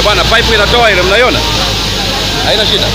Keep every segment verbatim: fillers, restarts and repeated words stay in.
bwana, pipe inatoa ile, mnaiona? Haina shida.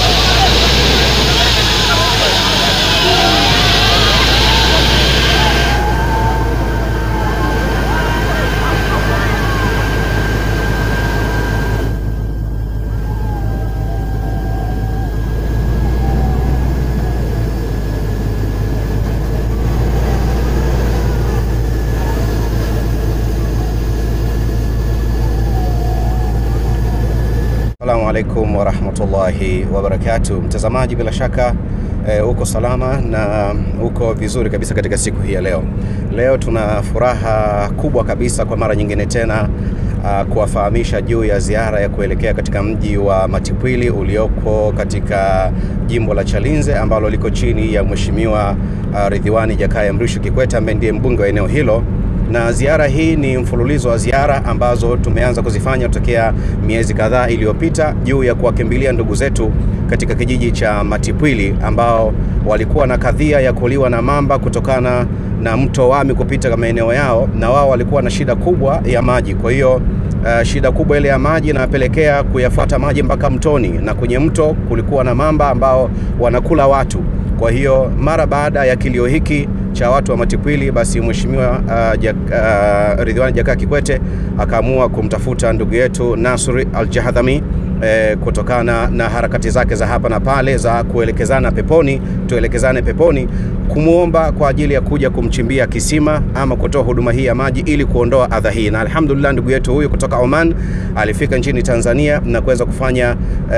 Assalamu alaikum wa rahmatullahi wa barakatuh. Mtazamaji, bila shaka e, uko salama na uko vizuri kabisa katika siku hii ya leo. Leo tuna furaha kubwa kabisa kwa mara nyingine tena uh, kuwafahamisha juu ya ziara ya kuelekea katika mji wa Matipwili ulioko katika jimbo la Chalinze ambalo liko chini ya Mheshimiwa uh, Ridhiwani Jakaya Mrisho Kikwete ambaye ndiye mbunge wa eneo hilo. Na ziara hii ni mfululizo wa ziara ambazo tumeanza kuzifanya tokea miezi kadhaa iliyopita juu ya kuwakimbilia ndugu zetu katika kijiji cha Matipwili ambao walikuwa na kadhia ya kuliwa na mamba kutokana na mto Wami kupita maeneo yao, na wao walikuwa na shida kubwa ya maji. Kwa hiyo uh, shida kubwa ile ya maji inapelekea kuyafuata maji mpaka mtoni, na kwenye mto kulikuwa na mamba ambao wanakula watu. Kwa hiyo mara baada ya kilio hiki cha watu wa Matipwili, basi Mheshimiwa uh, uh, Ridhiwani Jakaya Kikwete akaamua kumtafuta ndugu yetu Nasri Al-Jahdhami eh, kutokana na harakati zake za hapa na pale za kuelekezana peponi, tuelekezane peponi, kumuomba kwa ajili ya kuja kumchimbia kisima ama kutoa huduma hii ya maji ili kuondoa adha hii. Na alhamdulillah ndugu yetu huyu kutoka Oman alifika nchini Tanzania na kuweza kufanya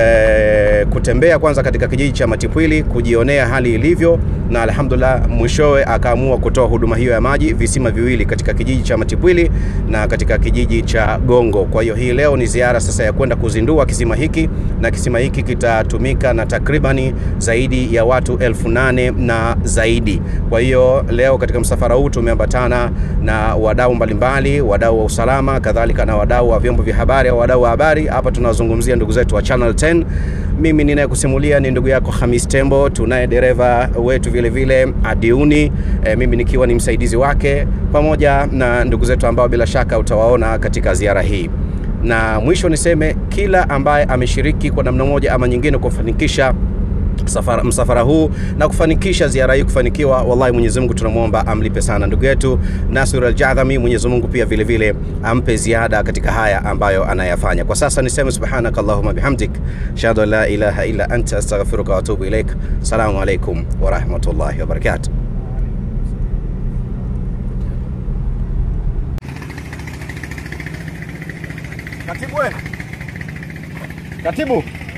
eh, kutembea kwanza katika kijiji cha Matipwili kujionea hali ilivyo, na alhamdulillah mwishowe akaamua kutoa huduma hiyo ya maji, visima viwili katika kijiji cha Matipwili na katika kijiji cha Gongo. Kwa hiyo hii leo ni ziara sasa ya kwenda kuzindua kisima hiki, na kisima hiki kitatumika na takribani zaidi ya watu elfu nane na zaidi. Kwa hiyo leo katika msafara huu tumeambatana na wadau mbalimbali, wadau wa usalama, kadhalika na wadau wa vyombo vya habari au wadau wa habari. Hapa tunazungumzia ndugu zetu wa Channel ten. Mimi ninayekusimulia ni ndugu yako Hamis Tembo, tunaye dereva wetu vile vile Adiuni, e, mimi nikiwa ni msaidizi wake, pamoja na ndugu zetu ambao bila shaka utawaona katika ziara hii. Na mwisho niseme kila ambaye ameshiriki kwa namna moja ama nyingine kufanikisha Safara, msafara huu na kufanikisha ziara hii kufanikiwa, wallahi Mwenyezi Mungu tunamuomba amlipe sana ndugu yetu Nasr Al-Jahdhami. Mwenyezi Mungu pia vile vile ampe ziada katika haya ambayo anayafanya. Kwa sasa niseme subhanaka Allahumma bihamdik, shahadu an la ilaha illa anta, astaghfiruka wa atubu ilaik. Assalamu alaikum wa rahmatullahi wa barakatuh. Katibu we. Katibu.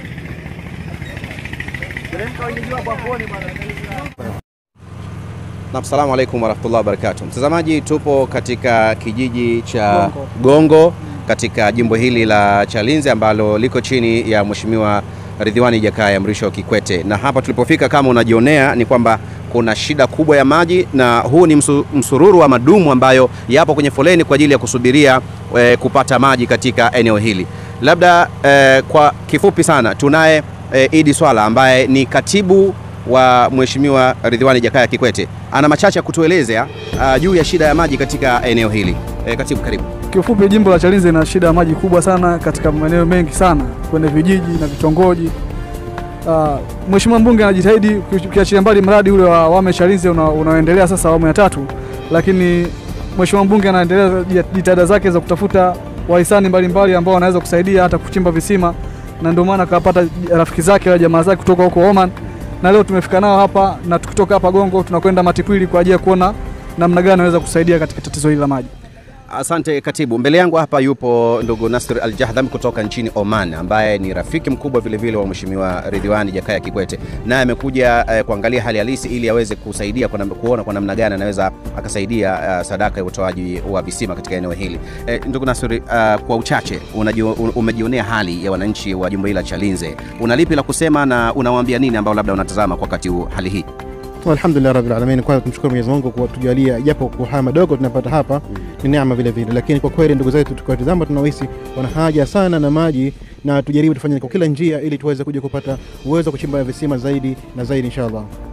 Na assalamu alaikum wa rahmatullahi wa barakatuh. Mtazamaji, tupo katika kijiji cha Gongo, Gongo katika jimbo hili la Chalinze ambalo liko chini ya Mheshimiwa Ridhiwani Jakaya Mrisho Kikwete. Na hapa tulipofika, kama unajionea, ni kwamba kuna shida kubwa ya maji, na huu ni msu, msururu wa madumu ambayo yapo kwenye foleni kwa ajili ya kusubiria e, kupata maji katika eneo hili. Labda e, kwa kifupi sana tunaye E, Idi Swala ambaye ni katibu wa Mheshimiwa Ridhiwani Jakaya Kikwete. Ana machache kutuelezea uh, juu ya shida ya maji katika eneo hili. E, katibu, karibu. Kifupi, jimbo la Chalinze lina shida ya maji kubwa sana katika maeneo mengi sana kwenye vijiji na vitongoji. Uh, Mheshimiwa mbunge anajitahidi kuachilia mbali mradi ule wa Wame Chalinze una, unaoendelea sasa awamu ya tatu, lakini Mheshimiwa mbunge anaendelea jitihada zake za kutafuta wahisani mbalimbali ambao wanaweza kusaidia hata kuchimba visima, na ndio maana akapata rafiki zake na jamaa zake kutoka huko Oman, na leo tumefika nao hapa, na tukitoka hapa Gongo tunakwenda Matipwili kwa ajili ya kuona namna gani anaweza kusaidia katika tatizo hili la maji. Asante katibu. Mbele yangu hapa yupo ndugu Nasr Al-Jahdhami kutoka nchini Oman ambaye ni rafiki mkubwa vile vile wa Mheshimiwa Ridhiwani Jakaya Kikwete, naye amekuja eh, kuangalia hali halisi ili aweze kusaidia kwa kuona kwa namna gani anaweza akasaidia uh, sadaka ya utoaji wa visima katika eneo hili. Eh, ndugu Nasr, uh, kwa uchache umejionea hali ya wananchi wa jimbo hili la Chalinze, unalipi la kusema na unawaambia nini ambao labda unatazama kwa wakati huu hali hii? Alhamdulillah rabbil alamin, kwa tumshukuru Mwenyezi Mungu kwa kutujalia japo kwa haya madogo tunapata hapa ni neema vile vile, lakini kwa kweli ndugu zetu tukatazama tunahisi wana haja sana na maji, na tujaribu tufanye kwa kila njia ili tuweze kuja kupata uwezo kuchimba visima zaidi na zaidi inshallah.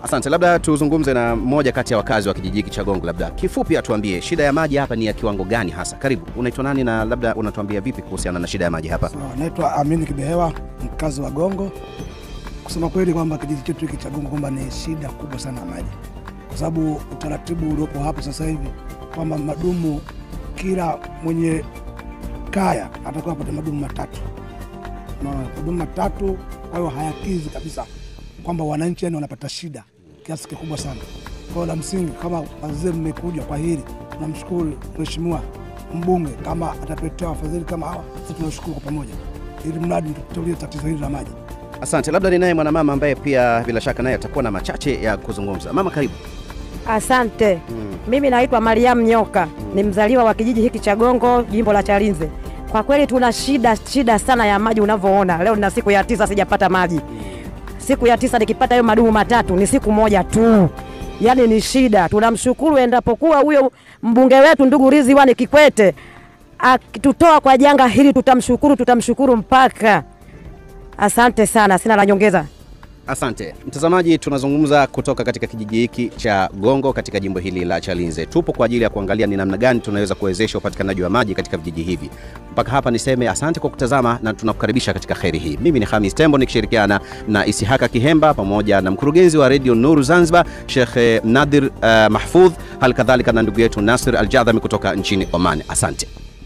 Asante, labda tuzungumze na mmoja kati ya wakazi wa kijiji cha Gongo, labda kifupi atuambie shida ya maji hapa ni ya kiwango gani hasa. Karibu, unaitwa nani na labda unatuambia vipi kuhusiana na shida ya maji hapa? So, naitwa Amini Kibehewa, mkazi wa Gongo. Kusema kweli kwamba kijiji chetu hiki cha Gongo kwamba ni shida kubwa sana ya maji, kwa sababu utaratibu uliopo hapa sasa hivi kwamba madumu, kila mwenye kaya atakuwa apate madumu matatu na madumu matatu, kwa hiyo hayakizi kabisa kwamba wananchi yani wanapata shida kiasi kikubwa sana. Kwa la msingi kama wazee mmekuja kwa hili, tunamshukuru mheshimiwa mbunge kama atapetea wafadhili kama hawa, sisi tunashukuru kwa pamoja ili mradi tutolie tatizo hili la maji. Asante, labda ninaye mwanamama ambaye pia bila shaka naye atakuwa na machache ya kuzungumza. Mama, karibu. Asante. Hmm. Mimi naitwa Mariam Nyoka. Hmm. Ni mzaliwa wa kijiji hiki cha Gongo, jimbo la Chalinze. Kwa kweli tuna shida shida sana ya maji unavyoona. Leo nina siku ya tisa sijapata maji. Hmm. Siku ya tisa nikipata hiyo madumu matatu ni siku moja tu. Yaani ni shida. Tunamshukuru endapokuwa huyo mbunge wetu ndugu Ridhiwani Kikwete akitutoa kwa janga hili, tutamshukuru tutamshukuru mpaka. Asante sana, sina la nyongeza. Asante. Mtazamaji, tunazungumza kutoka katika kijiji hiki cha Gongo katika jimbo hili la Chalinze. Tupo kwa ajili ya kuangalia ni namna gani tunaweza kuwezesha upatikanaji wa maji katika vijiji hivi. Mpaka hapa niseme asante kwa kutazama na tunakukaribisha katika khairi hii. Mimi ni Khamis Tembo nikishirikiana na Isihaka Kihemba pamoja na mkurugenzi wa Radio Nuru Zanzibar Sheikh Nadir uh, Mahfudh, hali kadhalika na ndugu yetu Nasir Al-Jadhami kutoka nchini Oman. Asante.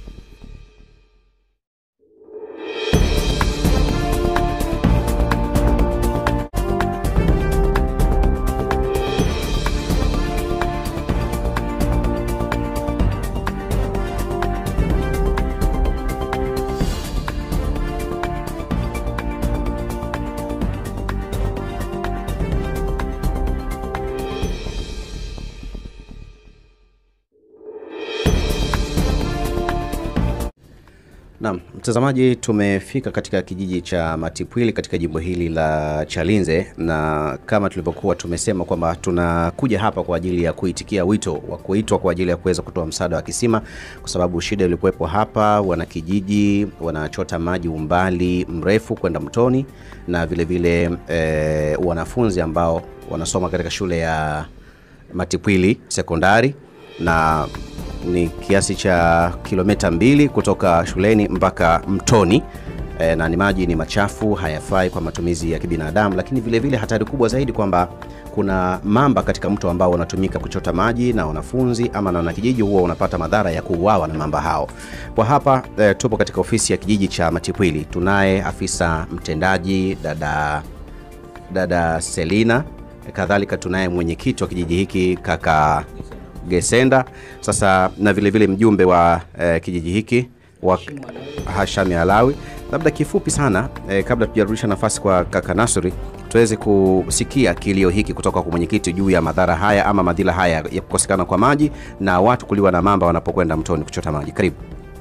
Naam, mtazamaji, tumefika katika kijiji cha Matipwili katika jimbo hili la Chalinze, na kama tulivyokuwa tumesema kwamba tunakuja hapa kwa ajili ya kuitikia wito wa kuitwa kwa ajili ya kuweza kutoa msaada wa kisima, kwa sababu shida ilikuwepo hapa, wana kijiji wanachota maji umbali mrefu kwenda mtoni, na vile vile e, wanafunzi ambao wanasoma katika shule ya Matipwili sekondari, na ni kiasi cha kilomita mbili kutoka shuleni mpaka mtoni, e, na ni maji ni machafu, hayafai kwa matumizi ya kibinadamu, lakini vile vile hatari kubwa zaidi kwamba kuna mamba katika mto ambao wanatumika kuchota maji, na wanafunzi ama na wanakijiji huwa wanapata madhara ya kuuawa na mamba hao. Kwa hapa e, tupo katika ofisi ya kijiji cha Matipwili. Tunaye afisa mtendaji dada dada Selina, kadhalika tunaye mwenyekiti wa kijiji hiki kaka Gesenda, sasa na vile vile mjumbe wa eh, kijiji hiki wa Hashami Alawi. Labda kifupi sana eh, kabla tujarudisha nafasi kwa kaka Nasri, tuweze kusikia kilio hiki kutoka kwa mwenyekiti juu ya madhara haya ama madhila haya ya kukosekana kwa maji na watu kuliwa na mamba wanapokwenda mtoni kuchota maji. Karibu.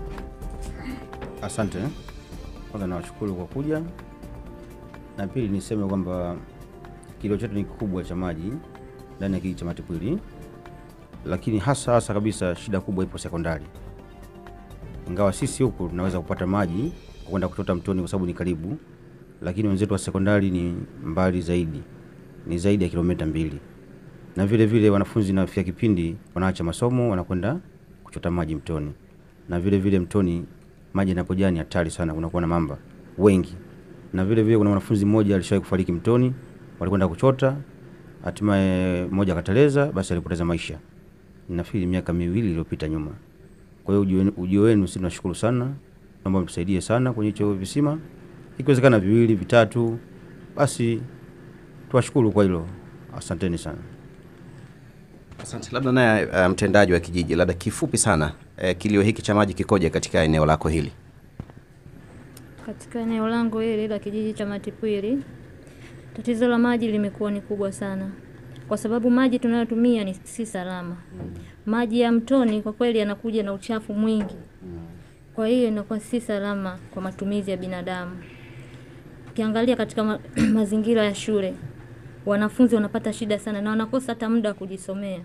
Asante. Kwanza nawashukuru kwa kuja, na pili niseme kwamba kilio chetu ni kikubwa cha maji ndani ya kijiji cha Matipwili, lakini hasa hasa kabisa shida kubwa ipo sekondari. Ingawa sisi huku tunaweza kupata maji kwenda kuchota mtoni kwa sababu ni karibu, lakini wenzetu wa sekondari ni mbali zaidi, ni zaidi ya kilomita mbili. Na vile vile wanafunzi nafikia kipindi wanaacha masomo wanakwenda kuchota maji mtoni, na vile vile mtoni maji yanapojaa ni hatari sana, kunakuwa na mamba wengi. Na vile vile kuna wanafunzi mmoja alishawahi kufariki mtoni, walikwenda kuchota, hatimaye mmoja akateleza, basi alipoteza maisha. Nafikiri miaka miwili iliyopita nyuma. Kwa hiyo ujio wenu sisi tunashukuru sana. Naomba mtusaidie sana kwenye hicho visima. Ikiwezekana viwili, vitatu, basi tuwashukuru kwa hilo. Asanteni sana. Asante. Labda naye uh, mtendaji wa kijiji, labda kifupi sana uh, kilio hiki cha maji kikoje katika eneo lako hili? Katika eneo langu hili la kijiji cha Matipwili, tatizo la maji limekuwa ni kubwa sana, kwa sababu maji tunayotumia ni si salama. Maji ya mtoni kwa kweli yanakuja na uchafu mwingi, kwa hiyo inakuwa si salama kwa matumizi ya binadamu. Ukiangalia katika ma mazingira ya shule, wanafunzi wanapata shida sana na wanakosa hata muda wa kujisomea,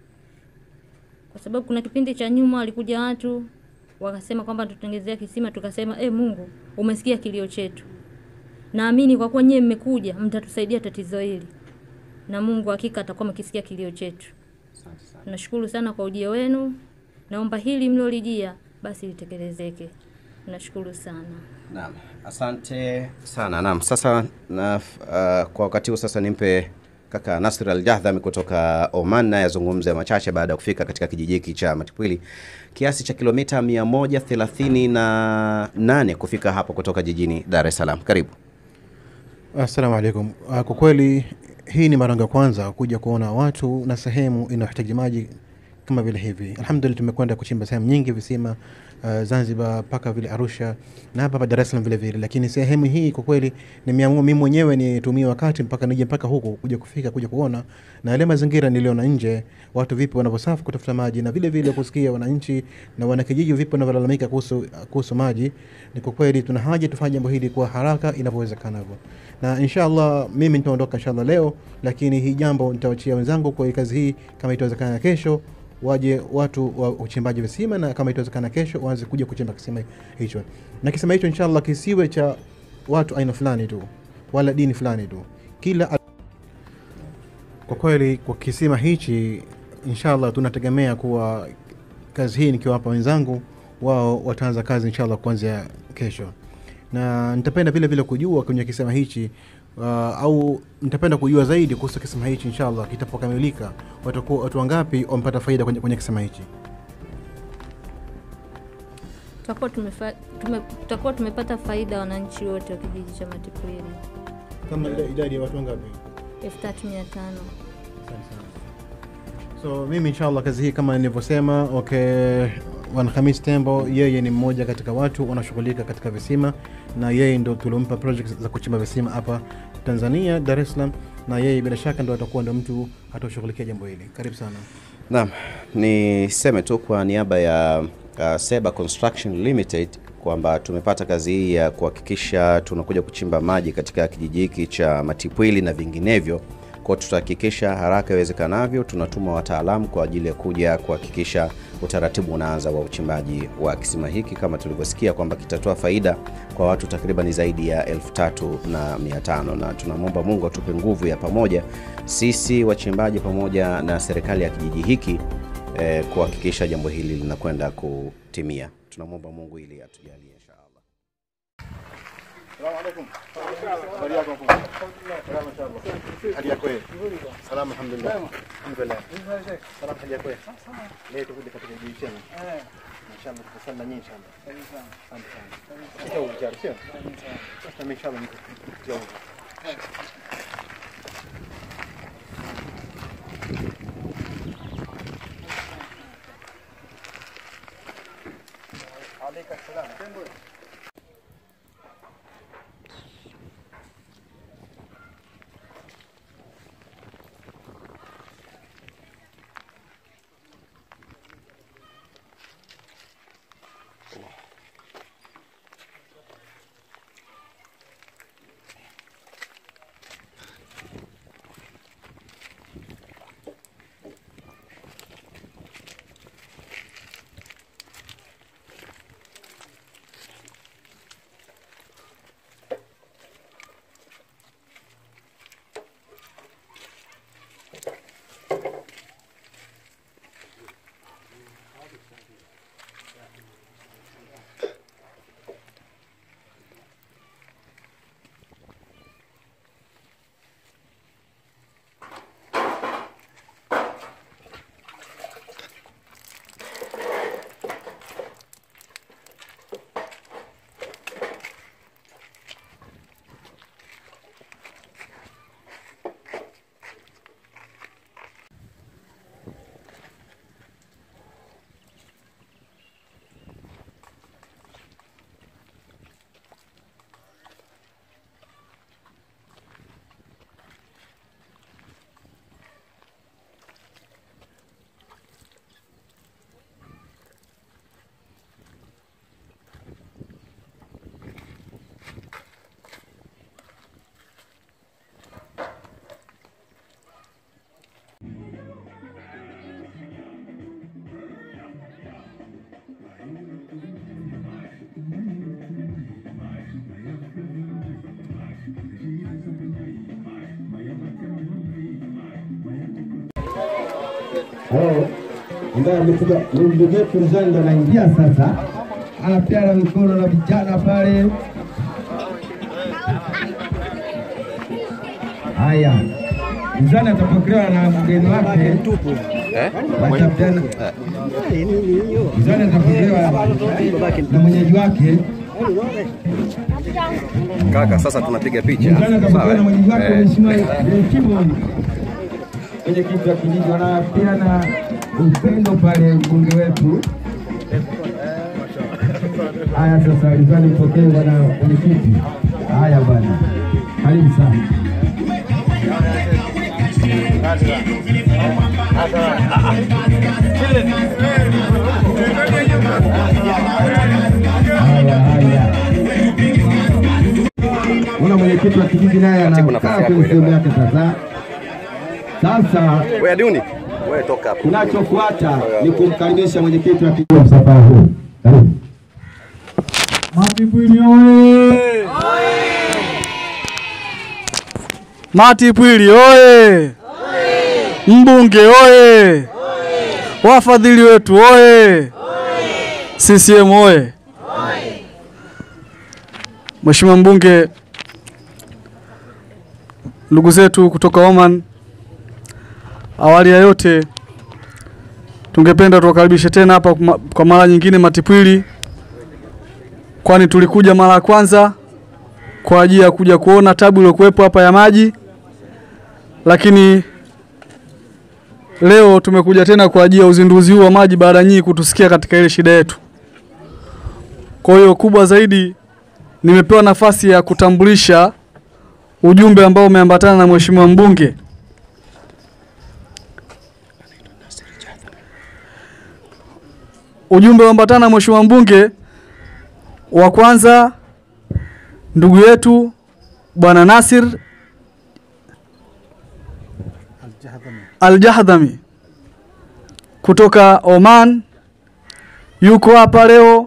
kwa sababu kuna kipindi cha nyuma walikuja watu wakasema kwamba tutengezea kisima, tukasema eh, Mungu umesikia kilio chetu. Naamini kwa kuwa nyewe mmekuja mtatusaidia tatizo hili. na Mungu hakika atakuwa mkisikia kilio chetu. Nashukuru sana kwa ujio wenu. Naomba hili mlolijia basi litekelezeke. Nashukuru sana. Naam, asante sana. Naam, sasa na uh, kwa wakati huu sasa nimpe kaka Nasr Al-Jahdhami kutoka Oman na yazungumze machache baada ya kufika katika kijiji hiki cha Matipwili, kiasi cha kilomita mia moja thelathini na nane kufika hapo kutoka jijini Dar es Salaam. Karibu. Assalamu alaikum. Kwa kweli hii ni mara ya kwanza kuja kuona watu na sehemu inayohitaji maji kama vile hivi. Alhamdulillah tumekwenda kuchimba sehemu nyingi visima, uh, Zanzibar paka vile Arusha na hapa Dar es Salaam vile vile, lakini sehemu hii kwa kweli nimeamua mimi mwenyewe nitumie wakati mpaka nije mpaka huko kuja kufika kuja kuona na ile mazingira niliona nje watu vipi wanavyosafu kutafuta maji na vile vile kusikia wananchi na wanakijiji vipi wanavyolalamika kuhusu kuhusu maji. Ni kwa kweli tuna haja tufanye jambo hili kwa haraka inavyowezekana, na inshallah mimi nitaondoka inshallah leo, lakini hii jambo nitawachia wenzangu kwa kazi hii. Kama itawezekana kesho waje watu wa uchimbaji visima, na kama itawezekana kesho waanze kuja kuchimba kisima hicho, na kisima hicho inshallah kisiwe cha watu aina fulani tu wala dini fulani tu. Kila kwa kweli kwa kisima hichi inshallah tunategemea kuwa kazi hii nikiwa hapa wenzangu wao wataanza kazi inshallah kuanzia kesho, na nitapenda vile vile kujua kwenye kisima hichi uh, au nitapenda kujua zaidi kuhusu kisima hichi inshallah kitapokamilika watakuwa watu wangapi wamepata faida kwenye, kwenye kisima hichi. Tutakuwa tumefa, tume, tutakuwa tumepata faida wananchi wote wa kijiji cha Matipwili. Kama idadi ya watu wangapi? elfu tatu mia tano. So mimi inshallah kazi hii kama nilivyosema, okay, Wan Khamis Tembo yeye ni mmoja katika watu wanashughulika katika visima, na yeye ndo tulompa project za kuchimba visima hapa Tanzania Dar es Salaam, na yeye bila shaka ndo atakuwa ndo mtu atashughulikia jambo hili. Karibu sana. Naam, niseme tu kwa niaba ya uh, Seba Construction Limited kwamba tumepata kazi hii ya kuhakikisha tunakuja kuchimba maji katika kijiji hiki cha Matipwili na vinginevyo. Kwa tutahakikisha haraka iwezekanavyo tunatuma wataalamu kwa ajili ya kuja kuhakikisha utaratibu unaanza wa uchimbaji wa kisima hiki, kama tulivyosikia kwamba kitatoa faida kwa watu takriban zaidi ya elfu tatu na mia tano, na tunamwomba Mungu atupe nguvu ya pamoja sisi wachimbaji pamoja na serikali ya kijiji hiki eh, kuhakikisha jambo hili linakwenda kutimia. Tunamwomba Mungu ili atujalie inshallah. Assalamu alaykum. Habari yako? Salama inshallah. Hali yako? Salama alhamdulillah. Alhamdulillah. Salama hali yako? Leo tuko katika kijiji chenu. Eh. Inshallah tutasema nyinyi inshallah. Asante sana. Sasa ujaribu sio? Sasa mimi inshallah nitakuja. Alayka salam. hao ambaye amekuja ndugu yetu Mzani anaingia sasa, anapeana mikono na vijana pale. Haya, Mzani atapokelewa na mgeni wake eh, Mzani atapokelewa na mwenyeji wake. Kaka, sasa tunapiga picha. Mzani atapokelewa na mwenyeji wake Mheshimiwa Timon. Kwenye kitu ya kijiji wanapeana upendo pale mbunge wetu. Haya sasa Mzani mpokee bwana mwenyekiti. Haya bwana. Karibu sana. Una mwenyekiti wa kijiji naye anakaa kwenye sehemu yake sasa. Sasa wewe Duni, wewe toka hapo. Kinachofuata ni kumkaribisha mwenyekiti wa kijiji wa msafara huu. Karibu. Matipwili oye! Matipwili oye! Mbunge oye! Wafadhili wetu oye! C C M oye! Mheshimiwa mbunge, ndugu zetu kutoka Oman, awali ya yote tungependa tuwakaribishe tena hapa kwa mara nyingine Matipwili, kwani tulikuja mara ya kwanza kwa ajili ya kuja kuona tabu iliyokuwepo hapa ya maji, lakini leo tumekuja tena kwa ajili ya uzinduzi huu wa maji baada nyinyi kutusikia katika ile shida yetu. Kwa hiyo kubwa zaidi, nimepewa nafasi ya kutambulisha ujumbe ambao umeambatana na mheshimiwa mbunge. Ujumbe umeambatana na mheshimiwa mbunge wa kwanza, ndugu yetu Bwana Nasir Al-Jahdami kutoka Oman, yuko hapa leo,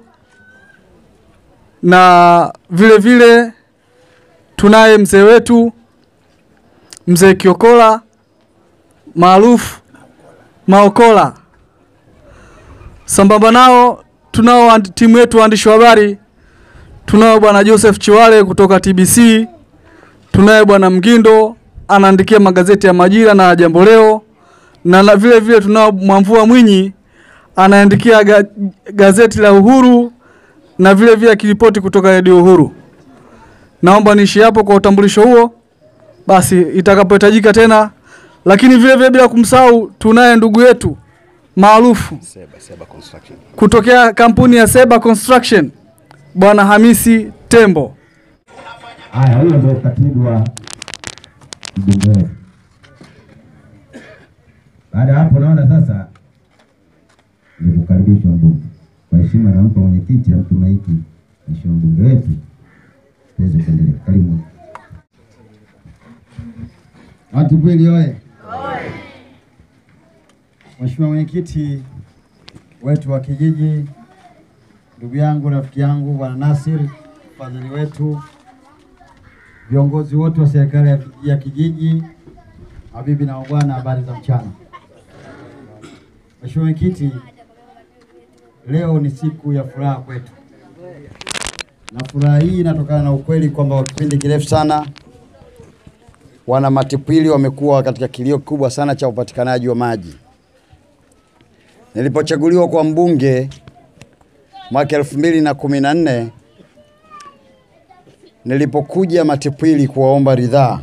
na vile vile tunaye mzee wetu mzee Kiokola maarufu Maokola. Sambamba nao tunao timu yetu waandishi wa habari, tunao bwana Joseph Chiwale kutoka T B C, tunaye bwana Mgindo anaandikia magazeti ya Majira na Jambo Leo, na, na vile vile tunao Mwamvua Mwinyi anaandikia ga, gazeti la Uhuru na vile vile kiripoti kutoka Radio Uhuru. Naomba niishi hapo kwa utambulisho huo, basi itakapohitajika tena. Lakini vile vile bila kumsahau tunaye ndugu yetu maarufu Seba, Seba Construction, kutokea kampuni ya Seba Construction, bwana Hamisi Tembo. Haya, huyo ndio katibu wa mbunge. Baada hapo naona sasa ni kukaribishwa mbunge. Kwa heshima nampa mwenyekiti ya mtu maiki mheshimiwa mbunge wetu tuweze kuendelea. Karibu. Matipwili oye! Mheshimiwa mwenyekiti wetu wa kijiji, ndugu yangu, rafiki yangu bwana Nasir, mfadhili wetu, viongozi wote wa serikali ya kijiji, mabibi na mabwana, habari za mchana. Mheshimiwa mwenyekiti, leo ni siku ya furaha kwetu, na furaha hii inatokana na ukweli kwamba kwa kipindi kirefu sana wana Matipwili wamekuwa katika kilio kubwa sana cha upatikanaji wa maji. Nilipochaguliwa kwa mbunge mwaka elfu mbili na kumi na nne, nilipokuja Matipwili kuwaomba ridhaa,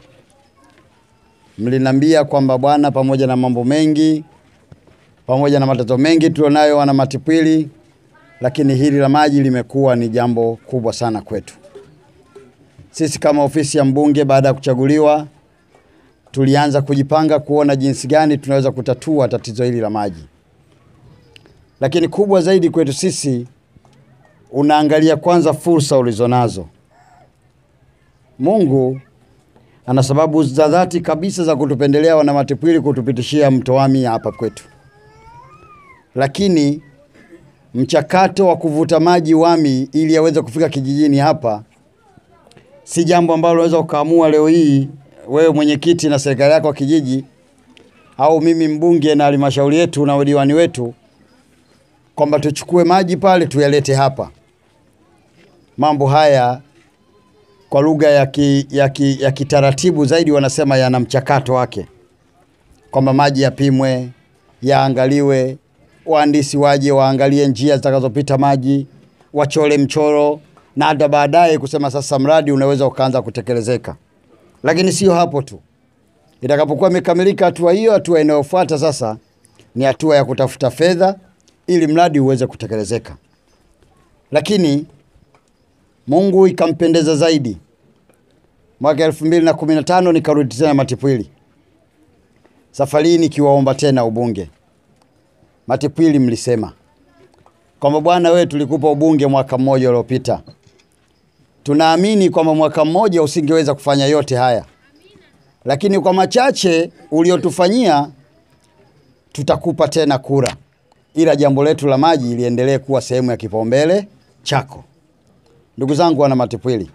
mlinambia kwamba bwana, pamoja na mambo mengi, pamoja na matatizo mengi tulionayo wana Matipwili, lakini hili la maji limekuwa ni jambo kubwa sana kwetu. Sisi kama ofisi ya mbunge baada ya kuchaguliwa tulianza kujipanga kuona jinsi gani tunaweza kutatua tatizo hili la maji. Lakini kubwa zaidi kwetu sisi, unaangalia kwanza fursa ulizonazo. Mungu ana sababu za dhati kabisa za kutupendelea wana Matipwili kutupitishia mto Wami hapa kwetu. Lakini mchakato wa kuvuta maji Wami ili yaweze kufika kijijini hapa si jambo ambalo unaweza ukaamua leo hii wewe mwenyekiti na serikali yako ya kijiji au mimi mbunge na halmashauri yetu na diwani wetu kwamba tuchukue maji pale tuyalete hapa. Mambo haya kwa lugha ya ki, ya, ki, ya kitaratibu zaidi wanasema yana mchakato wake, kwamba maji yapimwe, yaangaliwe, wahandisi waje waangalie njia zitakazopita maji, wachole mchoro, na hata baadaye kusema sasa mradi unaweza ukaanza kutekelezeka. Lakini sio hapo tu. Itakapokuwa imekamilika hatua hiyo, hatua inayofuata sasa ni hatua ya kutafuta fedha ili mradi uweze kutekelezeka. Lakini Mungu ikampendeza zaidi. Mwaka elfu mbili na kumi na tano nikarudi tena Matipwili. Safari hii nikiwaomba tena ubunge. Matipwili mlisema kwamba bwana wewe tulikupa ubunge mwaka mmoja uliopita. Tunaamini kwamba mwaka mmoja usingeweza kufanya yote haya. Lakini kwa machache uliotufanyia tutakupa tena kura. Ila jambo letu la maji liendelee kuwa sehemu ya kipaumbele chako. Ndugu zangu wana Matipwili,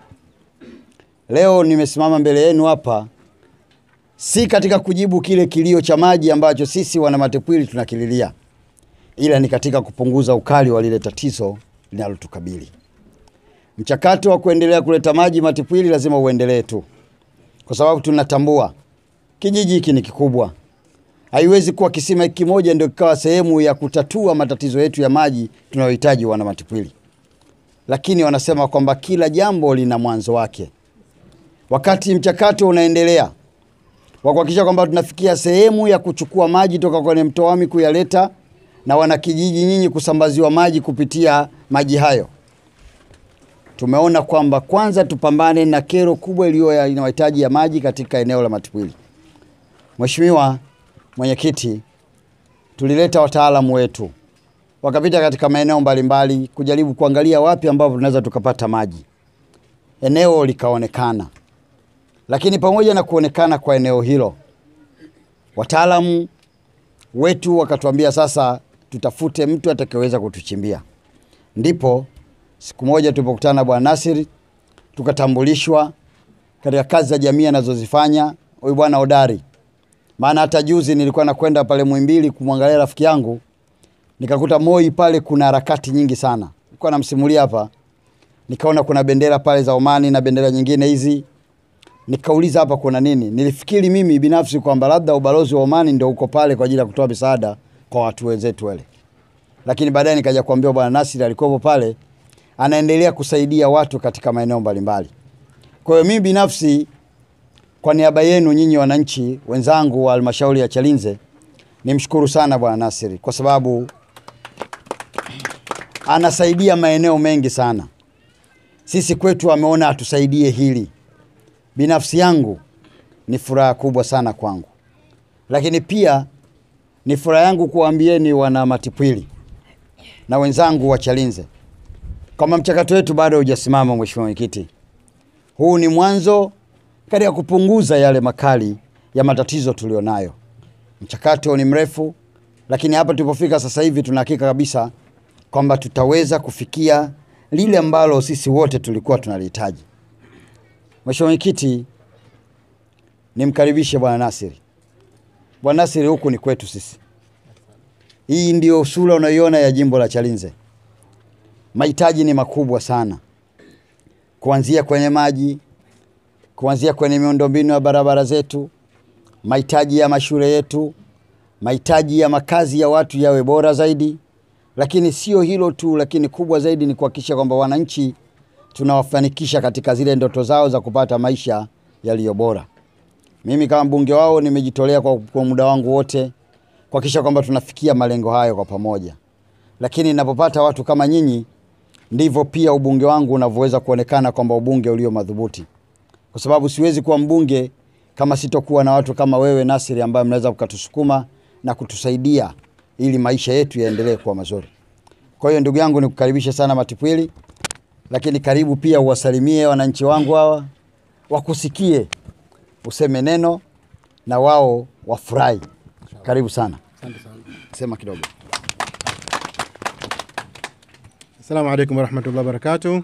leo nimesimama mbele yenu hapa si katika kujibu kile kilio cha maji ambacho sisi wana Matipwili tunakililia, ila ni katika kupunguza ukali wa lile tatizo linalotukabili. Mchakato wa kuendelea kuleta maji Matipwili lazima uendelee tu, kwa sababu tunatambua kijiji hiki ni kikubwa. Haiwezi kuwa kisima kimoja ndio kikawa sehemu ya kutatua matatizo yetu ya maji tunayohitaji wana Matipwili. Lakini wanasema kwamba kila jambo lina mwanzo wake. Wakati mchakato unaendelea wa kuhakikisha kwamba tunafikia sehemu ya kuchukua maji toka kwenye mto Wami kuyaleta na wanakijiji nyinyi kusambaziwa maji kupitia maji hayo, tumeona kwamba kwanza tupambane na kero kubwa iliyo inahitaji ya maji katika eneo la Matipwili. Mheshimiwa Mwenyekiti, tulileta wataalamu wetu wakapita katika maeneo mbalimbali kujaribu kuangalia wapi ambapo tunaweza tukapata maji. Eneo likaonekana. Lakini pamoja na kuonekana kwa eneo hilo, wataalamu wetu wakatuambia sasa tutafute mtu atakayeweza kutuchimbia. Ndipo siku moja tulipokutana na Bwana Nasir, tukatambulishwa katika kazi za jamii anazozifanya huyu bwana hodari. Maana hata juzi nilikuwa nakwenda pale Muhimbili kumwangalia rafiki yangu, nikakuta Moi pale kuna harakati nyingi sana. Nilikuwa namsimulia hapa, nikaona kuna bendera pale za Omani na bendera nyingine hizi. Nikauliza hapa kuna nini? Nilifikiri mimi binafsi kwamba labda ubalozi wa Omani ndio uko pale kwa ajili ya kutoa misaada kwa watu wenzetu wale. Lakini baadaye nikaja kuambiwa Bwana Nasir alikuwa pale anaendelea kusaidia watu katika maeneo mbalimbali. Kwa hiyo mimi binafsi kwa niaba yenu nyinyi wananchi wenzangu wa halmashauri ya Chalinze, nimshukuru sana Bwana Nasir kwa sababu anasaidia maeneo mengi sana. Sisi kwetu ameona atusaidie hili. Binafsi yangu ni furaha kubwa sana kwangu. Lakini pia ni furaha yangu kuambieni wana Matipwili na wenzangu wa Chalinze kama mchakato wetu bado hujasimama. Mheshimiwa Mwenyekiti, huu ni mwanzo katika kupunguza yale makali ya matatizo tulionayo. Mchakato ni mrefu, lakini hapa tulipofika sasa hivi tunahakika kabisa kwamba tutaweza kufikia lile ambalo sisi wote tulikuwa tunalihitaji. Mheshimiwa Mwenyekiti, nimkaribishe Bwana Nasir. Bwana Nasir, huku ni kwetu sisi. Hii ndio sura unayoiona ya jimbo la Chalinze. Mahitaji ni makubwa sana. Kuanzia kwenye maji, kuanzia kwenye miundombinu ya barabara zetu, mahitaji ya mashule yetu, mahitaji ya makazi ya watu yawe bora zaidi. Lakini sio hilo tu, lakini kubwa zaidi ni kuhakikisha kwamba wananchi tunawafanikisha katika zile ndoto zao za kupata maisha yaliyo bora. Mimi kama mbunge wao nimejitolea kwa, kwa muda wangu wote kuhakikisha kwamba tunafikia malengo hayo kwa pamoja. Lakini ninapopata watu kama nyinyi, ndivyo pia ubunge wangu unavyoweza kuonekana kwamba ubunge ulio madhubuti. Kwa sababu siwezi kuwa mbunge kama sitokuwa na watu kama wewe Nasir, ambaye mnaweza kutusukuma na kutusaidia ili maisha yetu yaendelee kuwa mazuri. Kwa hiyo ndugu yangu, nikukaribisha sana Matipwili, lakini karibu pia uwasalimie wananchi wangu hawa, wakusikie, useme neno na wao wafurahi. Karibu sana. Asante sana. Sema kidogo. Assalamu alaykum wa rahmatullahi wa barakatuh.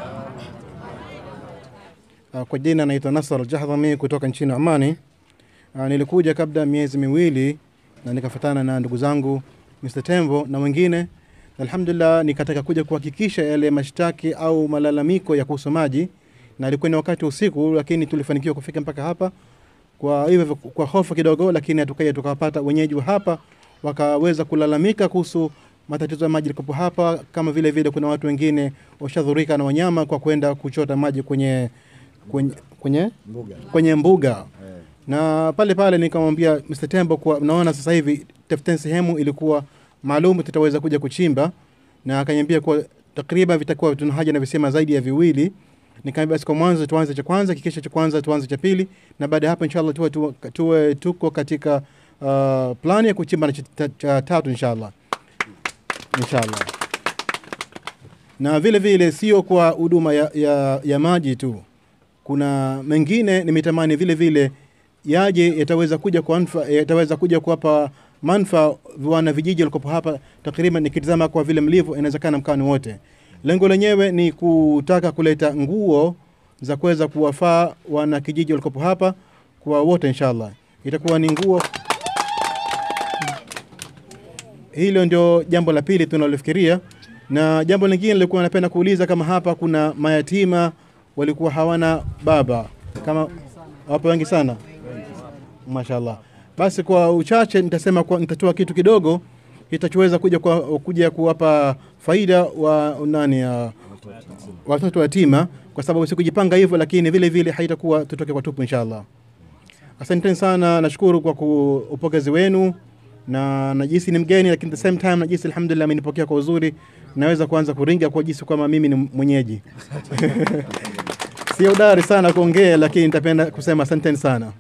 Kwa jina naitwa Nasr Al-Jahdami kutoka nchini Omani. Uh, nilikuja kabla miezi miwili na nikafuatana na ndugu zangu mister Tembo na wengine. Alhamdulillah nikataka kuja kuhakikisha yale mashtaki au malalamiko ya kuhusu maji, na ilikuwa ni wakati usiku, lakini tulifanikiwa kufika mpaka hapa kwa hivyo kwa hofu kidogo, lakini tukaja tukapata wenyeji wa hapa wakaweza kulalamika kuhusu matatizo ya maji yalikopo hapa, kama vile vile kuna watu wengine washadhurika na wanyama kwa kwenda kuchota maji kwenye kwenye kwenye mbuga, kwenye mbuga. Yeah. Na pale pale nikamwambia mister Tembo kwa naona sasa hivi tafuteni sehemu ilikuwa maalum tutaweza kuja kuchimba, na akaniambia kwa takriban vitakuwa tuna haja na visema zaidi ya viwili. Nikamwambia basi kwa mwanzo tuanze cha kwanza, kikisha cha kwanza tuanze cha pili, na baada hapo inshallah tuwe, tuwe, tuwe tuko katika uh, plani ya kuchimba na cha, cha tatu inshallah. Inshallah. Na vile vile sio kwa huduma ya, ya, ya maji tu. Kuna mengine nimetamani vile vile yaje yataweza kuja kwa manufaa, yataweza kuja kuwapa manufaa wana vijiji walikopo hapa. Takriban nikitazama kwa vile mlivyo inawezekana mkani wote. Lengo lenyewe ni kutaka kuleta nguo za kuweza kuwafaa wana kijiji walikopo hapa kwa wote inshallah. Itakuwa ni nguo. Hilo ndio jambo la pili tunalofikiria. Na jambo lingine nilikuwa napenda kuuliza kama hapa kuna mayatima walikuwa hawana baba, kama hapo wengi sana. Mashaallah. Basi kwa uchache nitasema kwa nitatoa kitu kidogo kitachoweza kuja kwa kuja kuwapa faida wa nani ya watoto yatima, kwa sababu sikujipanga hivyo, lakini vile vile haitakuwa tutoke kwa tupu inshallah. Asante sana, nashukuru kwa upokezi wenu, na najisi ni mgeni lakini at the same time najisi alhamdulillah amenipokea kwa uzuri. Naweza kuanza kuringa kwa jinsi kama mimi ni mwenyeji. Sio udari sana kuongea, lakini nitapenda kusema asante sana.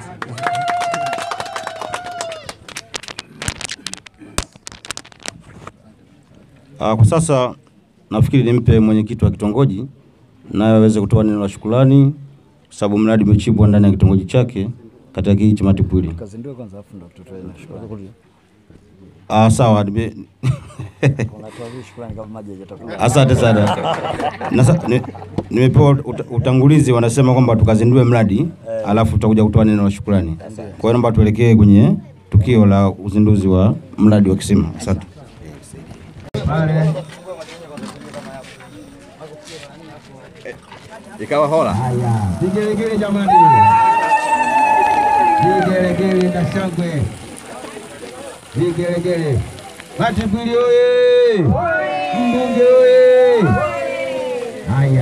Uh, kwa sasa nafikiri nimpe mwenyekiti wa kitongoji naye aweze kutoa neno la shukrani, sababu mradi umechimbwa ndani ya kitongoji chake katika kijiji cha Matipwili. Kazindua kwanza afu ndo tutoe na shukrani. Ah, sawa. Nime Unatoa shukrani kama maji hajatoka. Asante sana. Nasa nimepewa utangulizi, wanasema kwamba tukazindue mradi eh, alafu tutakuja kutoa neno la shukrani. Kwa hiyo naomba tuelekee kwenye tukio la uzinduzi wa mradi wa kisima. Asante. Pale ikawa hola. Haya, vigelegele jamani. Vigelegele na shangwe. Vigelegele. Matipwili oye! Mbunge oye! Haya.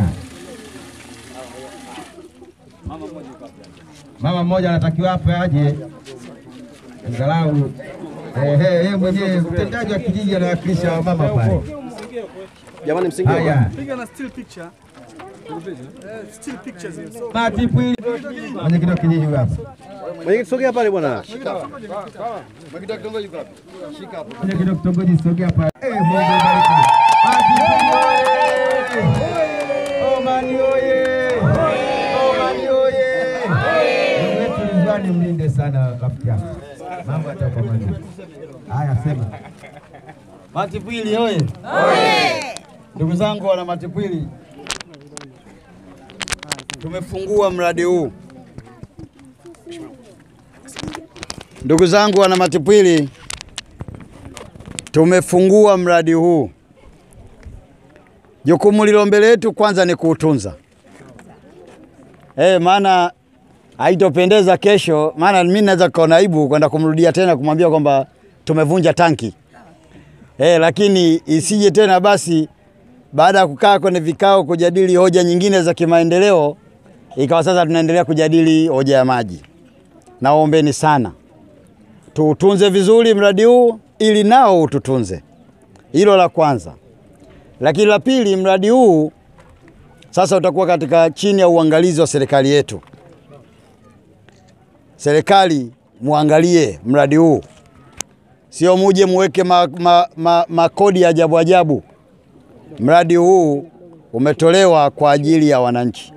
Mama mmoja anatakiwa hapa aje. Angalau eh eh yeye mwenyewe mtendaji wa kijiji anawakilisha mama pale. Jamani msingi. Haya. Piga na still picture. Still pictures. Matipwili. Mwenye kidogo kijiji hapa. Mwenye sogea pale bwana. Mwenye kidogo kitongoji hapa. Shika hapo. Mwenye kidogo kitongoji sogea pale. Eh, Mungu bariki. Matipwili oye! Oh mani oye! Oh mani oye! Wewe Rizwani mlinde sana rafiki yako. Mambo yatakuwa mazuri. Haya sema. Matipwili oye! Oye! Ndugu zangu wana Matipwili, tumefungua mradi huu. Ndugu zangu wana Matipwili, tumefungua mradi huu. Jukumu lilo mbele yetu kwanza ni kuutunza. Eh, maana haitopendeza kesho, maana mimi naweza kuona aibu kwenda kumrudia tena kumwambia kwamba tumevunja tanki. Eh, lakini isije tena basi baada ya kukaa kwenye vikao kujadili hoja nyingine za kimaendeleo ikawa sasa tunaendelea kujadili hoja ya maji. Naombeni sana tuutunze vizuri mradi huu ili nao ututunze. Hilo la kwanza. Lakini la pili, mradi huu sasa utakuwa katika chini ya uangalizi wa serikali yetu. Serikali muangalie mradi huu. Sio muje muweke makodi ma, ma, ma ya ajabu ajabu. Mradi huu umetolewa kwa ajili ya wananchi.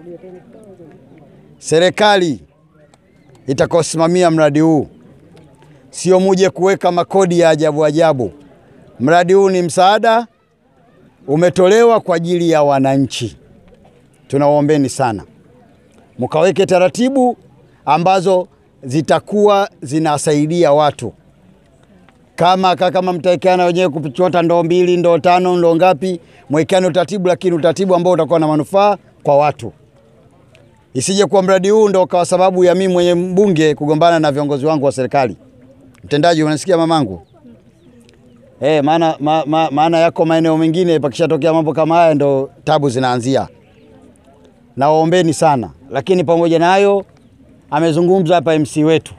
Serikali itakosimamia mradi huu. Sio muje kuweka makodi ya ajabu ajabu. Mradi huu ni msaada, umetolewa kwa ajili ya wananchi. Tunawaombeni sana mukaweke taratibu ambazo zitakuwa zinasaidia watu. Kama kama mtaikana wenyewe kuchota ndoo mbili, ndoo tano, ndoo ngapi, mwekane utaratibu, lakini utaratibu ambao utakuwa na manufaa kwa watu. Isije kwa mradi huu ndo kwa sababu ya mimi mwenye mbunge kugombana na viongozi wangu wa serikali. Mtendaji, unasikia mamangu? Eh, maana ma, ma, maana yako maeneo mengine pakishatokea mambo kama haya ndo tabu zinaanzia. Nawaombeni sana. Lakini pamoja na hayo amezungumza hapa M C wetu.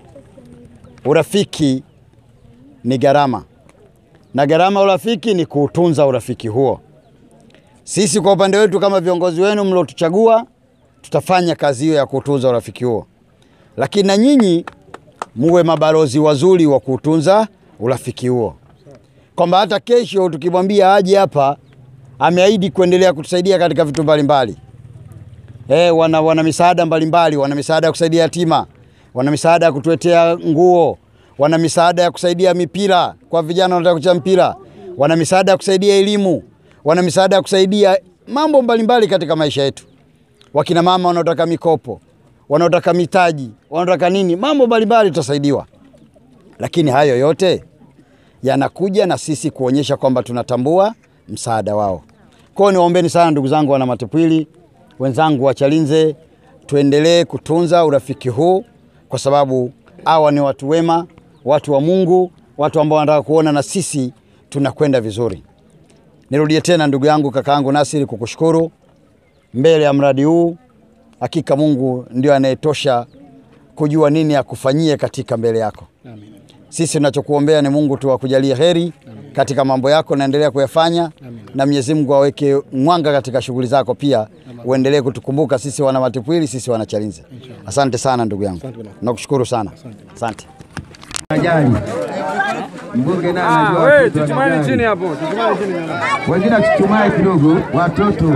Urafiki ni gharama. Na gharama urafiki ni kuutunza urafiki huo. Sisi kwa upande wetu kama viongozi wenu mliotuchagua tutafanya kazi hiyo ya kutunza urafiki huo. Lakini na nyinyi muwe mabalozi wazuri wa kutunza urafiki huo. Kwamba hata kesho tukimwambia aje hapa ameahidi kuendelea kutusaidia katika vitu mbalimbali. Eh, wana wana misaada mbalimbali, wana misaada ya kusaidia yatima, wana misaada ya kutuletea nguo, wana misaada ya kusaidia mipira kwa vijana wanataka kucheza mpira, wana misaada ya kusaidia elimu, wana misaada ya kusaidia mambo mbalimbali katika maisha yetu. Wakina mama wanaotaka mikopo, wanaotaka mitaji, wanaotaka nini, mambo mbalimbali tutasaidiwa. Lakini hayo yote yanakuja na sisi kuonyesha kwamba tunatambua msaada wao. Kwa hiyo niwaombeni sana ndugu zangu wana Matipwili, wenzangu wa Chalinze, tuendelee kutunza urafiki huu kwa sababu hawa ni watu wema, watu wa Mungu, watu ambao wanataka kuona na sisi tunakwenda vizuri. Nirudie tena ndugu yangu kakaangu Nasiri kukushukuru mbele ya mradi huu. Hakika Mungu ndio anayetosha kujua nini ya kufanyia katika mbele yako. Amen. Sisi tunachokuombea ni Mungu tu akujalie heri katika mambo yako naendelea kuyafanya. Amen. Na Mwenyezi Mungu aweke mwanga katika shughuli zako pia. Amen. Uendelee kutukumbuka sisi wana Matipwili, sisi wana Chalinze. Asante sana ndugu yangu. Nakushukuru sana. Asante. Ajali. Mbunge na anajua. Ah, wewe tutumani chini hapo. Tutumani chini. Wengine tutumai kidogo watoto.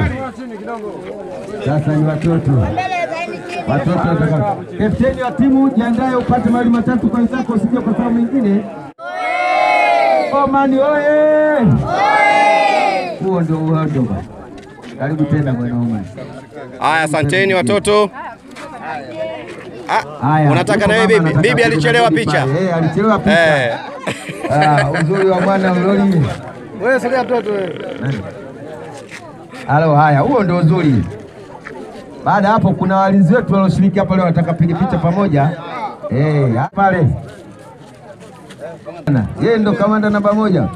Sasa ni watoto. Watoto wataka. Kapteni wa timu jiandae upate mali matatu kwa wenzako usije kwa sababu nyingine. Omani oye! Oye! Huo ndio uhondo. Karibu tena bwana Omani. Haya, asanteni watoto. Ah, unataka na wewe bibi? Bibi alichelewa picha. Eh, alichelewa picha. Eh. Ah, uzuri wa mwana mloli. Wewe sogea mtoto wewe. Halo, haya, huo ndio uzuri. Baada hapo kuna walinzi wetu walioshiriki hapa leo wanataka piga picha pamoja. Eh, hapa pale. Yeye ndo kamanda namba moja.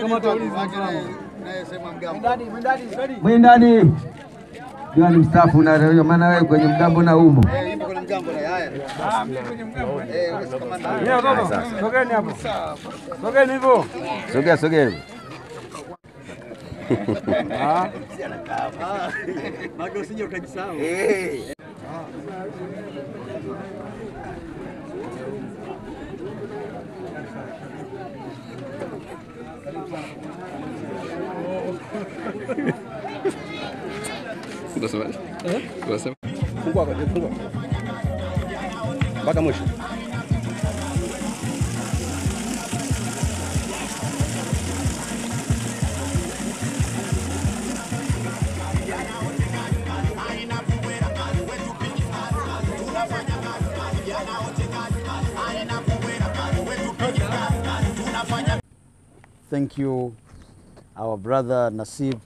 Mwendani. Ndio ni mstaafu na leo maana wewe kwenye mgambo na umo. Eh, yupo kwenye mgambo na haya. Ah, mimi kwenye mgambo. Eh, wewe si kamanda. Leo toto. Sogeni hapo. Sogeni hivyo. Sogea sogea. Ah. Mago usije ukajisahau. Eh. Unasema? Eh? Unasema? Fungua kwa fungua. Mpaka mwisho. Thank you, our brother Nasib,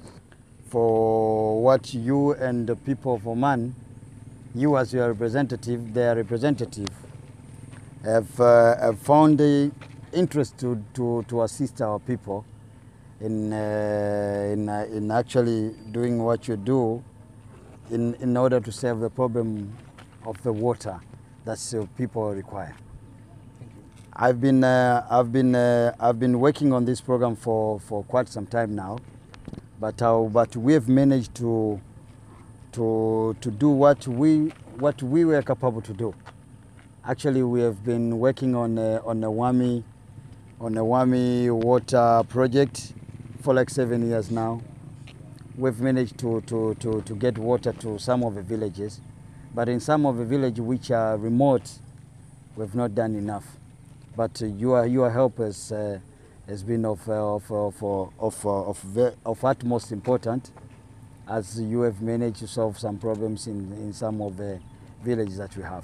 for what you and the people of Oman, you as your representative, their representative, have, uh, have found the interest to, to, to assist our people in, uh, in, uh, in actually doing what you do in, in order to solve the problem of the water that uh, people require. I've been, uh, I've, been, uh, I've been working on this program for, for quite some time now, but, uh, but we have managed to, to, to do what we, what we were capable to do. Actually, we have been working on a, on a Wami, on a Wami water project for like seven years now. We've managed to, to, to, to get water to some of the villages, but in some of the villages which are remote, we've not done enough. But uh, your, your help has, uh, has been of, uh, of, of, of, of, of, of utmost important, as you have managed to solve some problems in, in some of the villages that we have.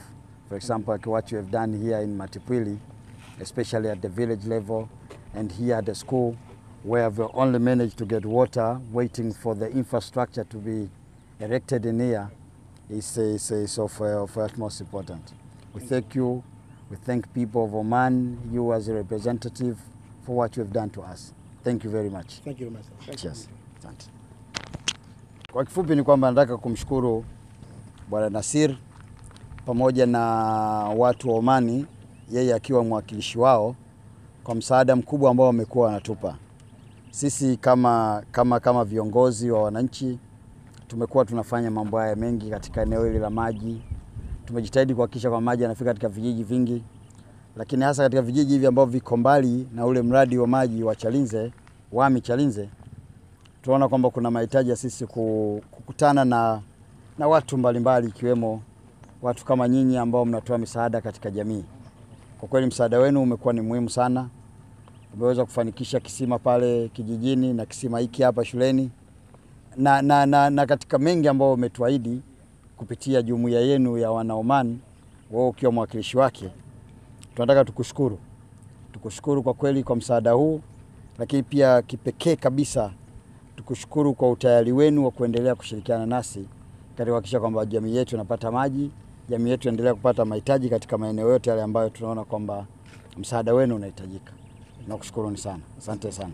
For example, like what you have done here in Matipwili, especially at the village level and here at the school, where we've only managed to get water, waiting for the infrastructure to be erected in here, is, is, is of, uh, of utmost important. We thank you. We thank people of Oman, you as a representative, for what you have done to us. Thank you very much. Thank you very much. Cheers. Asante. Kwa kifupi ni kwamba nataka kumshukuru Bwana Nasir pamoja na watu wa Omani, yeye akiwa mwakilishi wao, kwa msaada mkubwa ambao wamekuwa wanatupa. Sisi kama, kama, kama viongozi wa wananchi tumekuwa tunafanya mambo haya mengi katika eneo hili la maji. Tumejitahidi kuhakikisha kwa maji yanafika katika vijiji vingi, lakini hasa katika vijiji hivi ambavyo viko mbali na ule mradi wa maji wa Chalinze, Wami Chalinze, tunaona kwamba kuna mahitaji ya sisi kukutana na, na watu mbalimbali ikiwemo watu kama nyinyi ambao mnatoa misaada katika jamii. Kwa kweli msaada wenu umekuwa ni muhimu sana. Umeweza kufanikisha kisima pale kijijini na kisima hiki hapa shuleni. Na, na, na, na katika mengi ambao umetuahidi kupitia jumuiya yenu ya wana Oman, wao ukiwa mwakilishi wake. Tunataka tukushukuru. Tukushukuru kwa kweli kwa msaada huu, lakini pia kipekee kabisa tukushukuru kwa utayari wenu wa kuendelea kushirikiana nasi katika kuhakikisha kwamba jamii yetu inapata maji, jamii yetu endelea kupata mahitaji katika maeneo yote yale ambayo tunaona kwamba msaada wenu unahitajika. Nakushukuruni sana. Asante sana.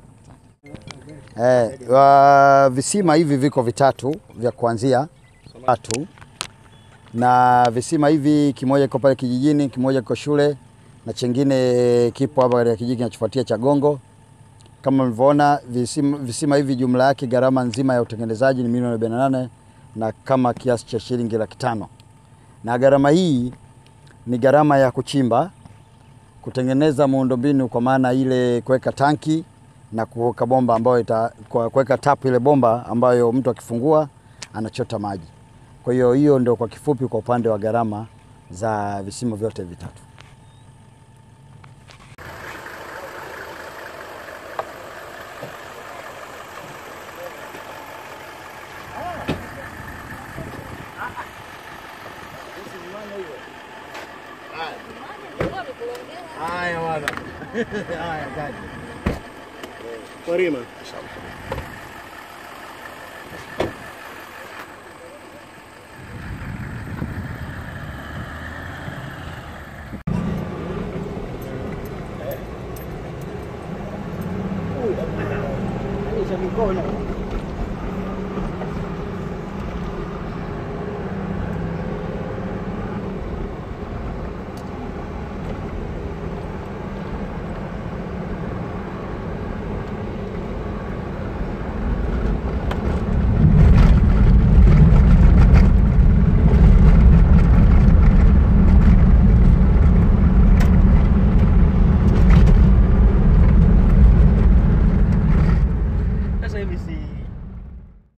Eh, wa visima hivi viko vitatu vya kuanzia tatu. Na visima hivi kimoja kiko pale kijijini, kimoja kiko shule na chengine kipo hapa katika kijiji kinachofuatia cha Gongo. Kama mlivyoona visima, visima hivi jumla yake gharama nzima ya utengenezaji ni milioni arobaini na nane na kama kiasi cha shilingi laki tano. Na gharama hii ni gharama ya kuchimba, kutengeneza muundombinu kwa maana ile kuweka tanki na kuweka bomba ambayo ita kuweka tap ile bomba ambayo mtu akifungua anachota maji. Kwa hiyo hiyo ndio kwa kifupi kwa upande wa gharama za visima vyote vitatu. Haya bwana. Haya kaji. Karima. Inshallah.